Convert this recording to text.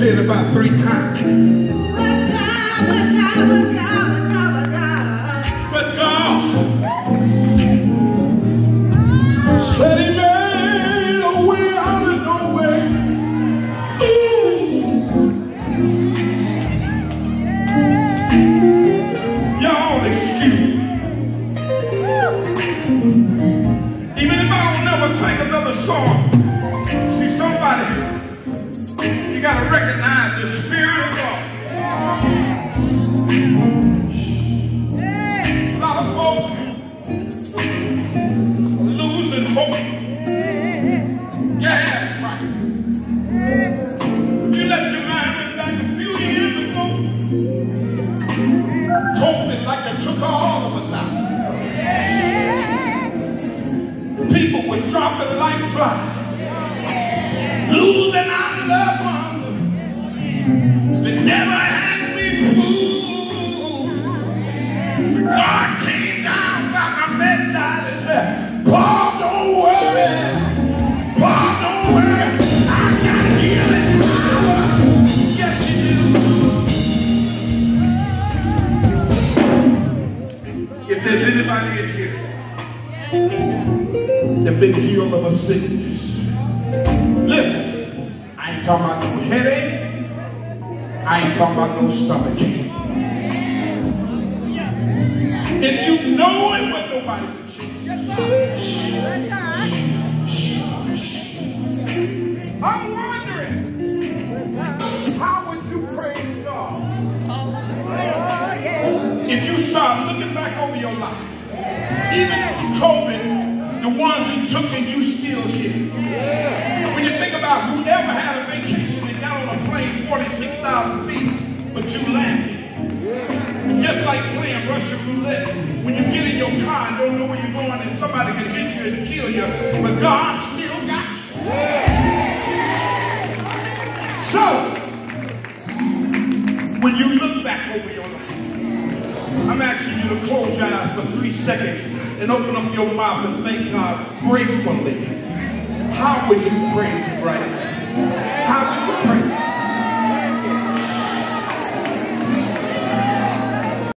say it about 3 times. But God said he made a way out of no way. Y'all excuse me. Even if I don't never sing another song, see somebody, you got to recognize the Spirit of God. A lot of folks losing hope. Yeah, right. You let your mind run back a few years ago. COVID like it took all of us out. People were dropping like flies, losing our loved ones. The devil had me fooled. But God came down by my bedside and said, Paul, don't worry. Paul, don't worry. I got healing power. Yes, you do. If there's anybody in here that been healed of a sickness, listen, I ain't talking about no headache. I ain't talking about no stomach ache. If you know it, but nobody can change. I'm wondering, how would you praise God if you start looking back over your life, even through COVID, the ones he took and you still here. When you think about whoever had a vacation and got on a plane 46,000 feet, but you landed. It's just like playing Russian roulette. When you get in your car and don't know where you're going and somebody can hit you and kill you, but God still got you. So, when you look back over your life, I'm asking you to close your eyes for 3 seconds and open up your mouth and thank God gratefully. How would you praise him right now? How would you praise him?